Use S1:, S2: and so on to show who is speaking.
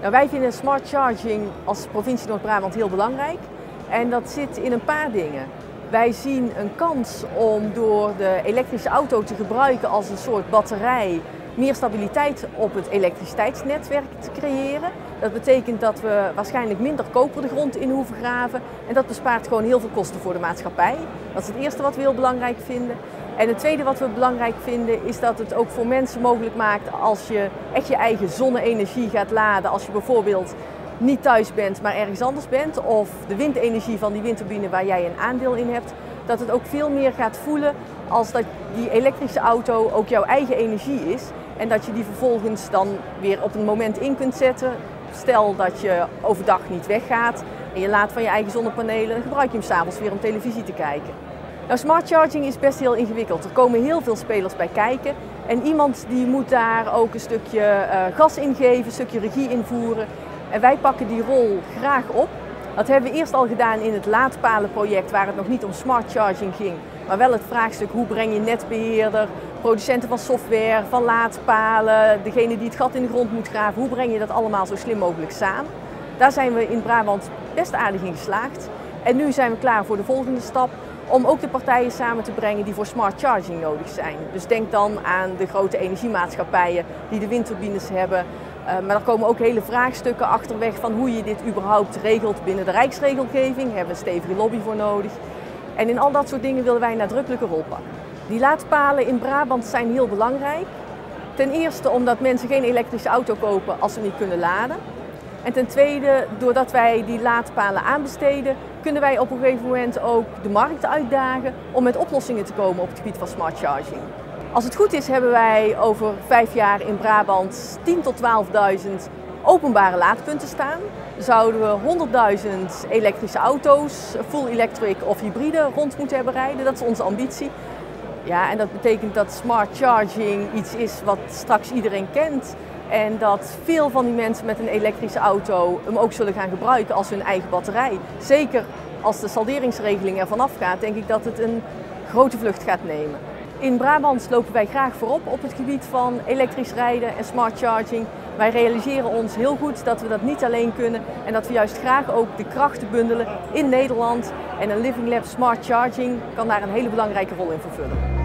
S1: Nou, wij vinden smart charging als provincie Noord-Brabant heel belangrijk. En dat zit in een paar dingen. Wij zien een kans om door de elektrische auto te gebruiken als een soort batterij meer stabiliteit op het elektriciteitsnetwerk te creëren. Dat betekent dat we waarschijnlijk minder koper de grond in hoeven graven en dat bespaart gewoon heel veel kosten voor de maatschappij. Dat is het eerste wat we heel belangrijk vinden. En het tweede wat we belangrijk vinden is dat het ook voor mensen mogelijk maakt als je echt je eigen zonne-energie gaat laden. Als je bijvoorbeeld niet thuis bent, maar ergens anders bent, of de windenergie van die windturbine waar jij een aandeel in hebt, dat het ook veel meer gaat voelen als dat die elektrische auto ook jouw eigen energie is en dat je die vervolgens dan weer op een moment in kunt zetten. Stel dat je overdag niet weggaat en je laat van je eigen zonnepanelen, dan gebruik je hem 's avonds weer om televisie te kijken. Nou, smart charging is best heel ingewikkeld. Er komen heel veel spelers bij kijken en iemand die moet daar ook een stukje gas in geven, een stukje regie invoeren. En wij pakken die rol graag op. Dat hebben we eerst al gedaan in het laadpalenproject waar het nog niet om smart charging ging, maar wel het vraagstuk hoe breng je netbeheerder, producenten van software, van laadpalen, degene die het gat in de grond moet graven, hoe breng je dat allemaal zo slim mogelijk samen. Daar zijn we in Brabant best aardig in geslaagd. En nu zijn we klaar voor de volgende stap om ook de partijen samen te brengen die voor smart charging nodig zijn. Dus denk dan aan de grote energiemaatschappijen die de windturbines hebben. Maar er komen ook hele vraagstukken achterweg van hoe je dit überhaupt regelt binnen de Rijksregelgeving. Daar hebben we een stevige lobby voor nodig. En in al dat soort dingen willen wij een nadrukkelijke rol pakken. Die laadpalen in Brabant zijn heel belangrijk. Ten eerste omdat mensen geen elektrische auto kopen als ze niet kunnen laden. En ten tweede, doordat wij die laadpalen aanbesteden, kunnen wij op een gegeven moment ook de markt uitdagen om met oplossingen te komen op het gebied van smart charging. Als het goed is hebben wij over 5 jaar in Brabant 10.000 tot 12.000 openbare laadpunten staan. Dan zouden we 100.000 elektrische auto's, full electric of hybride, rond moeten hebben rijden. Dat is onze ambitie. Ja, en dat betekent dat smart charging iets is wat straks iedereen kent. En dat veel van die mensen met een elektrische auto hem ook zullen gaan gebruiken als hun eigen batterij. Zeker als de salderingsregeling ervan afgaat, denk ik dat het een grote vlucht gaat nemen. In Brabant lopen wij graag voorop op het gebied van elektrisch rijden en smart charging. Wij realiseren ons heel goed dat we dat niet alleen kunnen en dat we juist graag ook de krachten bundelen in Nederland. En een Living Lab Smart Charging kan daar een hele belangrijke rol in vervullen.